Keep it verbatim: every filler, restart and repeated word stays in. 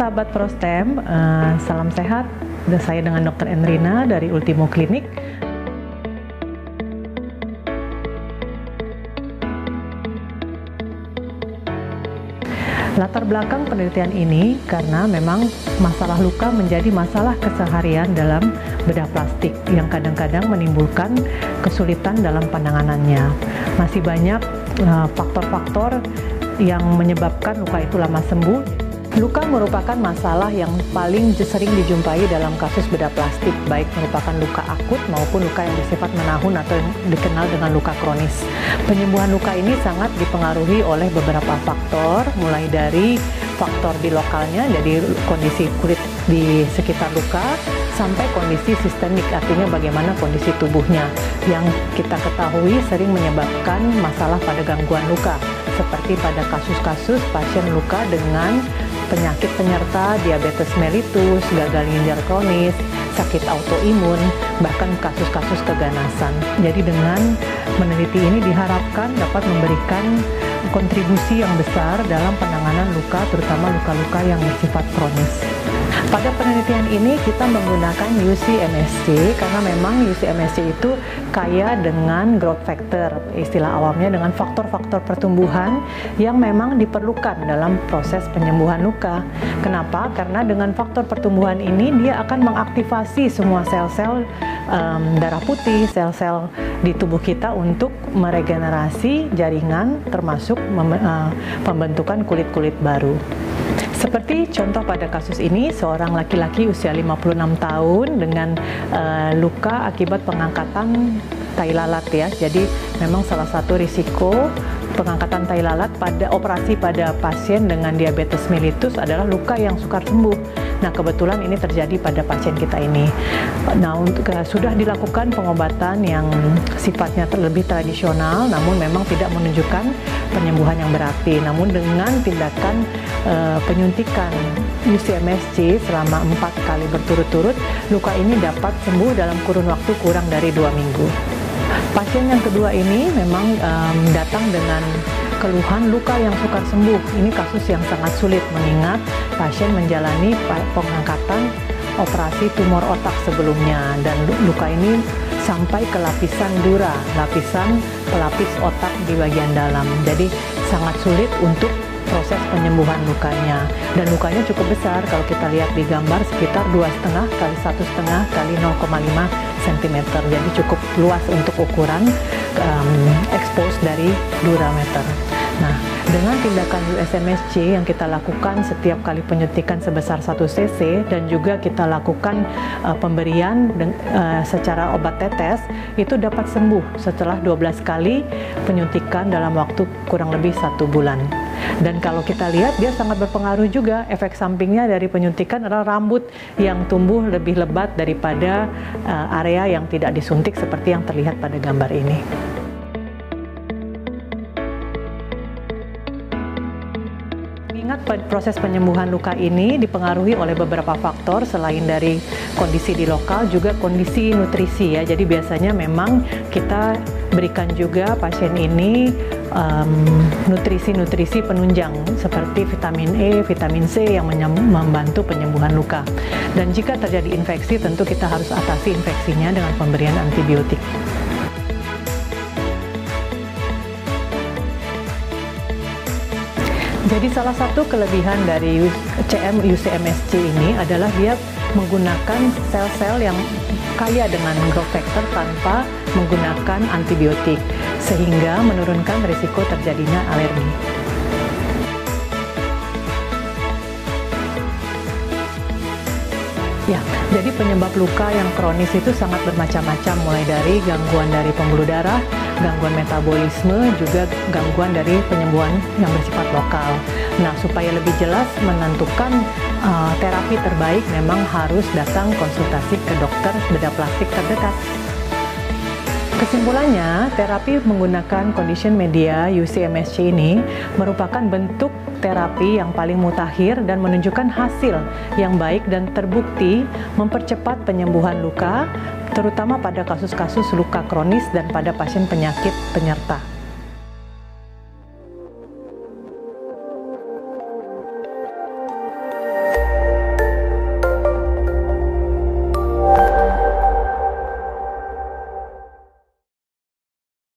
sahabat Prostem, uh, salam sehat. Saya dengan dokter Enrina dari Ultimo Klinik. Latar belakang penelitian ini karena memang masalah luka menjadi masalah keseharian dalam bedah plastik yang kadang-kadang menimbulkan kesulitan dalam penanganannya. Masih banyak faktor-faktor uh, yang menyebabkan luka itu lama sembuh. Luka merupakan masalah yang paling sering dijumpai dalam kasus bedah plastik, baik merupakan luka akut maupun luka yang bersifat menahun atau yang dikenal dengan luka kronis. Penyembuhan luka ini sangat dipengaruhi oleh beberapa faktor, mulai dari faktor di lokalnya, jadi kondisi kulit di sekitar luka, sampai kondisi sistemik, artinya bagaimana kondisi tubuhnya, yang kita ketahui sering menyebabkan masalah pada gangguan luka, seperti pada kasus-kasus pasien luka dengan penyakit penyerta diabetes mellitus, gagal ginjal kronis, sakit autoimun, bahkan kasus-kasus keganasan. Jadi dengan meneliti ini diharapkan dapat memberikan kontribusi yang besar dalam penanganan luka, terutama luka-luka yang bersifat kronis. Pada penelitian ini kita menggunakan U C M S C karena memang U C M S C itu kaya dengan growth factor, istilah awamnya dengan faktor-faktor pertumbuhan yang memang diperlukan dalam proses penyembuhan luka. Kenapa? Karena dengan faktor pertumbuhan ini dia akan mengaktifasi semua sel-sel um, darah putih, sel-sel di tubuh kita untuk meregenerasi jaringan termasuk mem uh, pembentukan kulit-kulit baru. Seperti contoh pada kasus ini, seorang laki-laki usia lima puluh enam tahun dengan uh, luka akibat pengangkatan tai lalat ya. Jadi memang salah satu risiko pengangkatan tai lalat pada operasi pada pasien dengan diabetes mellitus adalah luka yang sukar sembuh. Nah, kebetulan ini terjadi pada pasien kita ini. Nah, untuk, uh, sudah dilakukan pengobatan yang sifatnya lebih tradisional, namun memang tidak menunjukkan penyembuhan yang berarti. Namun dengan tindakan uh, penyuntikan U C M S C selama empat kali berturut-turut, luka ini dapat sembuh dalam kurun waktu kurang dari dua minggu. Pasien yang kedua ini memang um, datang dengan keluhan luka yang sukar sembuh. Ini kasus yang sangat sulit mengingat pasien menjalani pengangkatan operasi tumor otak sebelumnya, dan luka ini sampai ke lapisan dura, lapisan pelapis otak di bagian dalam. Jadi sangat sulit untuk proses penyembuhan lukanya, dan lukanya cukup besar. Kalau kita lihat di gambar sekitar dua koma lima kali satu koma lima kali nol koma lima sentimeter, jadi cukup luas untuk ukuran um, expose dari durameter. Nah, dengan tindakan U S M S C yang kita lakukan setiap kali penyuntikan sebesar satu cc dan juga kita lakukan uh, pemberian uh, secara obat tetes, itu dapat sembuh setelah dua belas kali penyuntikan dalam waktu kurang lebih satu bulan. Dan kalau kita lihat, dia sangat berpengaruh juga. Efek sampingnya dari penyuntikan adalah rambut yang tumbuh lebih lebat daripada uh, area yang tidak disuntik seperti yang terlihat pada gambar ini. Ingat, proses penyembuhan luka ini dipengaruhi oleh beberapa faktor selain dari kondisi di lokal, juga kondisi nutrisi ya. Jadi biasanya memang kita berikan juga pasien ini nutrisi-nutrisi um, penunjang seperti vitamin E, vitamin C yang membantu penyembuhan luka. Dan jika terjadi infeksi, tentu kita harus atasi infeksinya dengan pemberian antibiotik. Jadi salah satu kelebihan dari C M U C M S C ini adalah dia menggunakan sel-sel yang kaya dengan growth factor tanpa menggunakan antibiotik, sehingga menurunkan risiko terjadinya alergi. Ya, jadi penyebab luka yang kronis itu sangat bermacam-macam, mulai dari gangguan dari pembuluh darah, gangguan metabolisme, juga gangguan dari penyembuhan yang bersifat lokal. Nah, supaya lebih jelas menentukan uh, terapi terbaik, memang harus datang konsultasi ke dokter bedah plastik terdekat. Kesimpulannya, terapi menggunakan condition media U C M S C ini merupakan bentuk terapi yang paling mutakhir dan menunjukkan hasil yang baik dan terbukti mempercepat penyembuhan luka, terutama pada kasus-kasus luka kronis dan pada pasien penyakit penyerta.